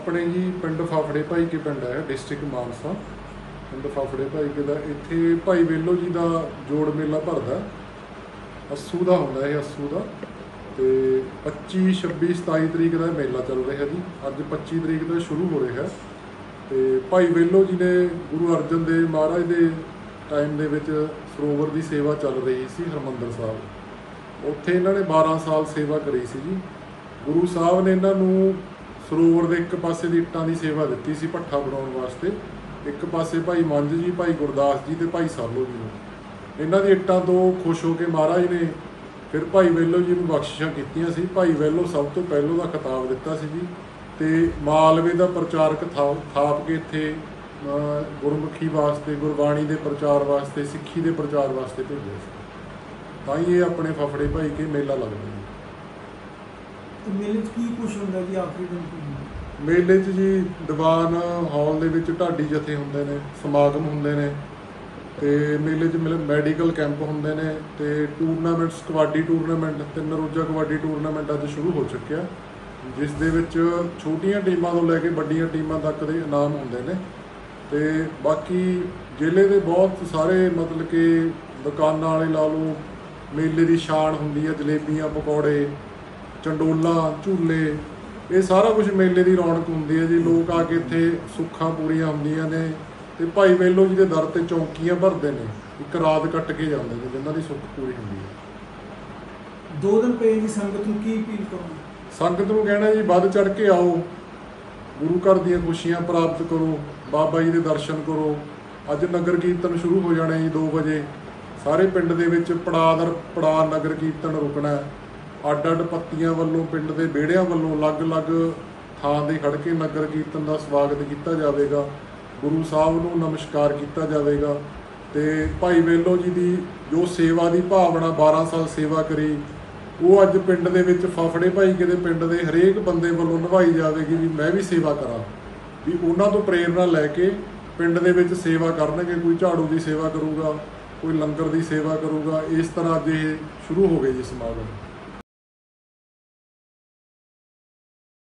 अपने जी पिंड फाफड़े भाई के पिंड है डिस्ट्रिक्ट मानसा। पिंड फाफड़े भाई के दा इत्थे भाई वेलो जी का जोड़ मेला भरदा अस्सू का होंदा है। अस्सू का तो 25, 26, 27 तरीक का मेला चल रहा जी। अज 25 तरीक का शुरू हो रहा है। तो भाई वेलो जी ने गुरु अर्जन देव महाराज के टाइम दे विच सरोवर की सेवा चल रही सी हरमंदर साहब। उत्थे इन्होंने 12 साल सेवा करी सी जी। गुरु साहब ने इन्हों सरोवर के एक पासे की इट्टां की सेवा दी सी भट्ठा बनाने वास्ते। एक पासे भाई मंझ जी, भाई गुरदास जी तो भाई सालो जी ने इन्हों की इट्टां तो खुश होकर महाराज ने फिर भाई वेलो जी को बख्शिशां कीतियां सी। भाई वेलो सब तो पहलों का खिताब दिता सी जी। तो मालवे का प्रचारक थाप के इत्थे गुरमुखी वास्ते, गुरबाणी के प्रचार वास्ते, सिੱਖੀ के प्रचार वास्ते भेजे तां ही ये अपने फाफड़े भाई के मेला लगता है। तो मेले की कुछ होंगे जी आखिरी दिन? मेले जी दीवान हॉल दे विच ढाडी जथे होंदे ने, समागम होंदे ने। तो मेले मैडिकल कैंप होंदे ने। तो टूरनामेंट्स, कबड्डी टूरनामेंट, 3 रोज़ा कबड्डी टूरनामेंट अज शुरू हो चुकिया, जिस दे विच छोटियां टीमां तो लैके वड्डियां टीमां तक दे इनाम होंदे ने। तो बाकी जिले के बहुत सारे मतलब कि दुकानां वाले ला लो, मेले की शान होंदी है, जलेबियां, पकौड़े, चंडोला, झूले, ये सारा कुछ मेले की रौनक होंदी है जी। लोग आके इत्थे सुखां पूरियां होंदियां ने। तो भाई वेलो जी के दर ते चौंकियां भरते हैं, एक रात कट के जाते हैं जिन्हों की सुख पूरी होंदी है। 2 दिन पे जी संगत नूं की अपील करो? संगत नूं कहना जी वध चढ़ के आओ, गुरु घर दी खुशियां प्राप्त करो, बाबा जी के दर्शन करो। अज नगर कीर्तन शुरू हो जाने जी 2 बजे। सारे पिंड दे विच पड़ा नगर कीर्तन रुकना है। अड्ड अड्ड पत्तियां वल्लों, पिंड के विहड़ियां वल्लों अलग अलग थां ते खड़ के नगर कीर्तन का स्वागत किया जाएगा। गुरु साहब नूं नमस्कार किया जाएगा। तो भाई वेलो जी की जो सेवा की भावना 12 साल सेवा करी, वो अज पिंड दे विच फाफड़े भाई के पिंड के हरेक बंदे वालों निभाई जाएगी भी मैं भी सेवा करा, भी उन्हों तो प्रेरणा लैके पिंड दे विच सेवा करनगे। कोई झाड़ू की सेवा करूगा, कोई लंगर की सेवा करूगा। इस तरह अज ये शुरू हो गए जी समागम।